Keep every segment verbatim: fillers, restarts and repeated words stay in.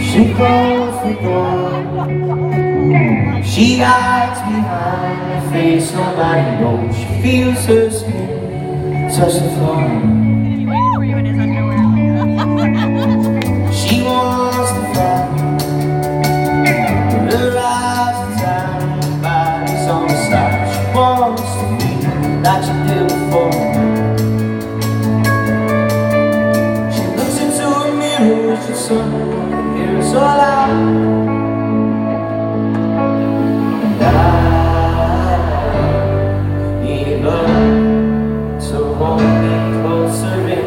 She closed the door. She hides behind her face, nobody knows. She feels her skin touch the floor. She wants to fight. Her eyes are down, her body's on the side. She wants to be like she did before. She looks into a mirror, she's someone, hear us all out. And I need love, so hold me closer in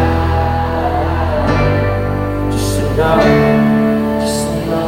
time. Just to know, just to know.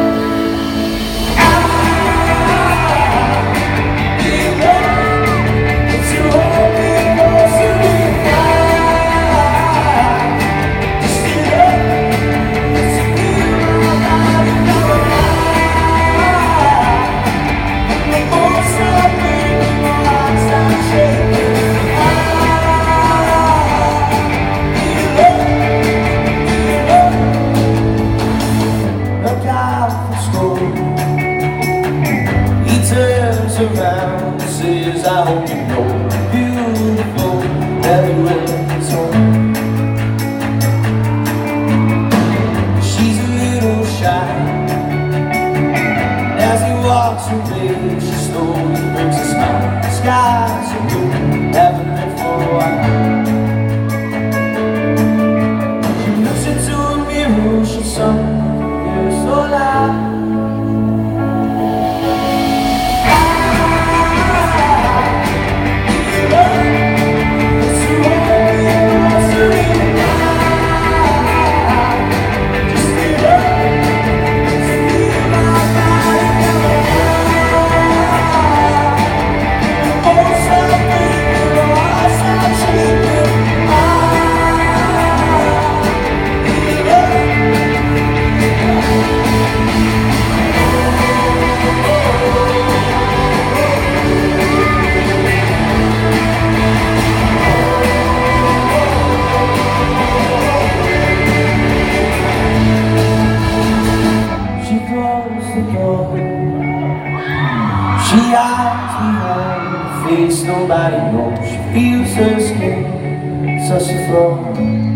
He turns around and says, I hope you know beautiful everywhere it's home. She's a little shy. As he walks away, she slowly brings a smile. The skies are blue, haven't been for a while. She looks into a mirror, she's someone, hear us all out. She hides behind her face, nobody knows. She feels her skin touch the floor.